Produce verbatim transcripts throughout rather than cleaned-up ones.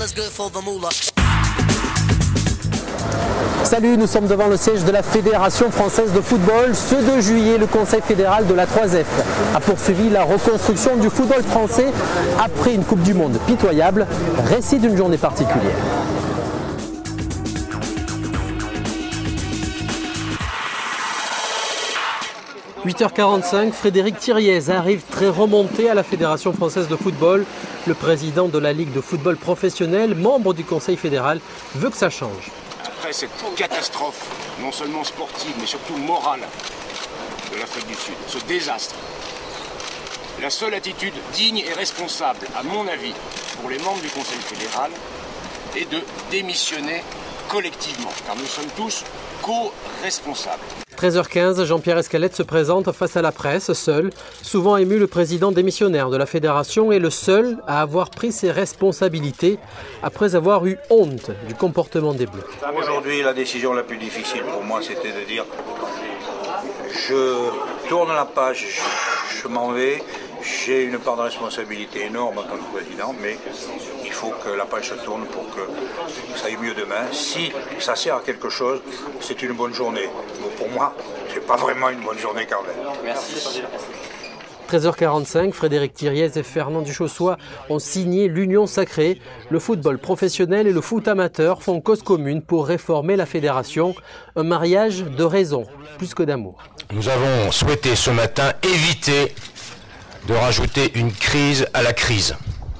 Salut, nous sommes devant le siège de la Fédération française de football. Ce deux juillet, le Conseil fédéral de la trois F a poursuivi la reconstruction du football français après une Coupe du Monde pitoyable. Récit d'une journée particulière. huit heures quarante-cinq, Frédéric Thiriez arrive très remonté à la Fédération française de football. Le président de la Ligue de football professionnel, membre du Conseil fédéral, veut que ça change. Après cette catastrophe, non seulement sportive, mais surtout morale de l'Afrique du Sud, ce désastre, la seule attitude digne et responsable, à mon avis, pour les membres du Conseil fédéral, est de démissionner collectivement, car nous sommes tous co-responsables. treize heures quinze, Jean-Pierre Escalette se présente face à la presse, seul. Souvent ému, le président démissionnaire de la fédération est le seul à avoir pris ses responsabilités après avoir eu honte du comportement des Bleus. Aujourd'hui, la décision la plus difficile pour moi, c'était de dire je tourne la page, je, je m'en vais. J'ai une part de responsabilité énorme en tant que président, mais il faut que la page se tourne pour que ça aille mieux demain. Si ça sert à quelque chose, c'est une bonne journée. Bon, pour moi, c'est pas vraiment une bonne journée quand même. Merci. treize heures quarante-cinq, Frédéric Thiriez et Fernand Duchossois ont signé l'Union sacrée. Le football professionnel et le foot amateur font cause commune pour réformer la fédération. Un mariage de raison, plus que d'amour. Nous avons souhaité ce matin éviter de rajouter une crise à la crise.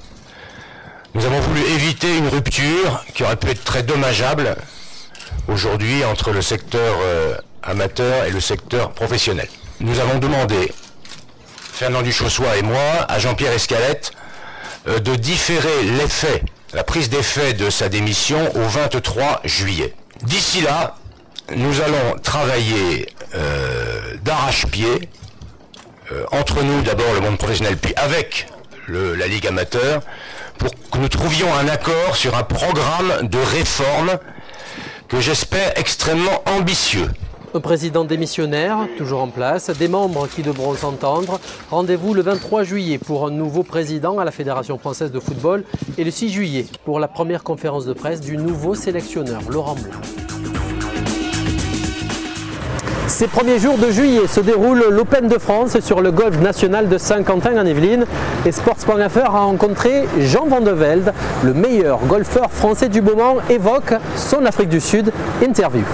Nous avons voulu éviter une rupture qui aurait pu être très dommageable aujourd'hui entre le secteur euh, amateur et le secteur professionnel. Nous avons demandé, Fernand Duchossois et moi, à Jean-Pierre Escalette, euh, de différer l'effet, la prise d'effet de sa démission au vingt-trois juillet. D'ici là, nous allons travailler euh, d'arrache-pied, Euh, entre nous d'abord le monde professionnel, puis avec le, la Ligue amateur, pour que nous trouvions un accord sur un programme de réforme que j'espère extrêmement ambitieux. Un président démissionnaire, toujours en place, des membres qui devront s'entendre. Rendez-vous le vingt-trois juillet pour un nouveau président à la Fédération française de football et le six juillet pour la première conférence de presse du nouveau sélectionneur, Laurent Blanc. Ces premiers jours de juillet se déroule l'Open de France sur le golf national de Saint-Quentin en Yvelines. Et Sports point F R a rencontré Jean Van de Velde, le meilleur golfeur français du moment, évoque son Afrique du Sud. Interview.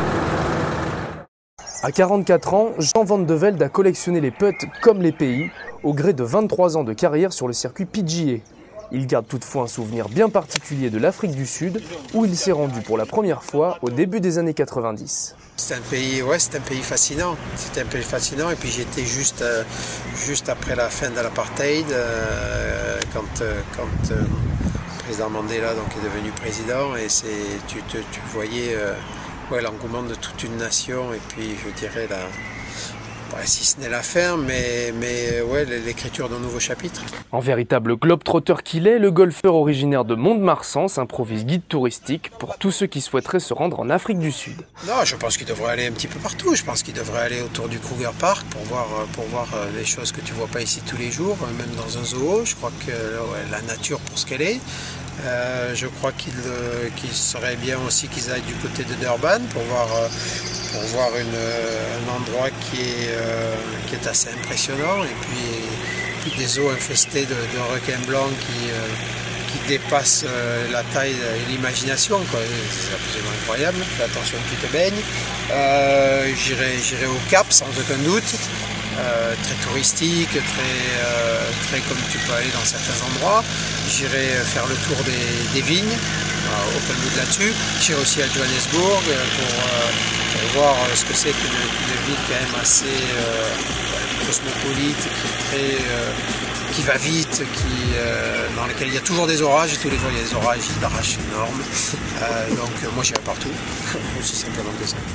À quarante-quatre ans, Jean Van de Velde a collectionné les putts comme les pays, au gré de vingt-trois ans de carrière sur le circuit P G A. Il garde toutefois un souvenir bien particulier de l'Afrique du Sud, où il s'est rendu pour la première fois au début des années quatre-vingt-dix. C'est un pays, ouais, c'est un pays fascinant. C'était un pays fascinant. Et puis j'étais juste, euh, juste après la fin de l'apartheid, euh, quand, euh, quand euh, le président Mandela donc, est devenu président. Et c'est, tu, tu, tu voyais euh, ouais, l'engouement de toute une nation. Et puis je dirais la... Ouais, si ce n'est la fin, mais, mais ouais, l'écriture d'un nouveau chapitre. En véritable globe-trotter qu'il est, le golfeur originaire de Mont-de-Marsan s'improvise guide touristique pour tous ceux qui souhaiteraient se rendre en Afrique du Sud. Non, je pense qu'il devrait aller un petit peu partout. Je pense qu'il devrait aller autour du Kruger Park pour voir, pour voir des choses que tu ne vois pas ici tous les jours, même dans un zoo. Je crois que ouais, la nature pour ce qu'elle est. Euh, je crois qu'il euh, qu'il serait bien aussi qu'ils aillent du côté de Durban pour voir, euh, pour voir une, euh, un endroit qui est, euh, qui est assez impressionnant et puis, puis des eaux infestées de, de requins blancs qui, euh, qui dépassent euh, la taille et l'imagination. C'est absolument incroyable. Fais attention que tu te baignes. Euh, j'irai, j'irai au Cap sans aucun doute. Euh, très touristique, très, euh, très comme tu peux aller dans certains endroits. J'irai faire le tour des, des vignes, euh, open mood là-dessus. J'irai aussi à Johannesburg pour, euh, pour voir ce que c'est qu'une une ville quand même assez euh, cosmopolite, qui, est très, euh, qui va vite, qui, euh, dans laquelle il y a toujours des orages, et tous les jours il y a des orages, il y a des orages énormes. Euh, donc moi j'irai partout, aussi simplement que ça.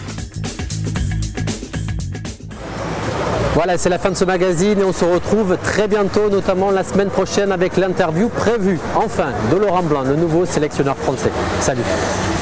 Voilà, c'est la fin de ce magazine et on se retrouve très bientôt, notamment la semaine prochaine avec l'interview prévue, enfin, de Laurent Blanc, le nouveau sélectionneur français. Salut!